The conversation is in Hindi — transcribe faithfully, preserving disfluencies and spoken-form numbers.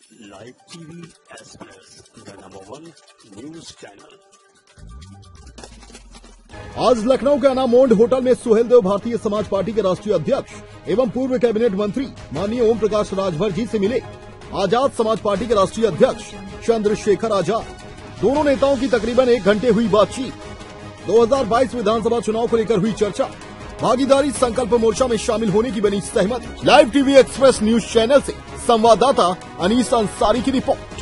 Live TV express, the number one news channel. आज लखनऊ के अनामोंड होटल में सुहेलदेव भारतीय समाज पार्टी के राष्ट्रीय अध्यक्ष एवं पूर्व कैबिनेट मंत्री माननीय ओम प्रकाश राजभर जी से मिले आजाद समाज पार्टी के राष्ट्रीय अध्यक्ष चंद्रशेखर आजाद। दोनों नेताओं की तकरीबन एक घंटे हुई बातचीत। दो हज़ार बाईस विधानसभा चुनाव को लेकर हुई चर्चा। भागीदारी संकल्प मोर्चा में शामिल होने की बनी सहमति। Live TV express news channel से संवाददाता अनीस अंसारी की रिपोर्ट।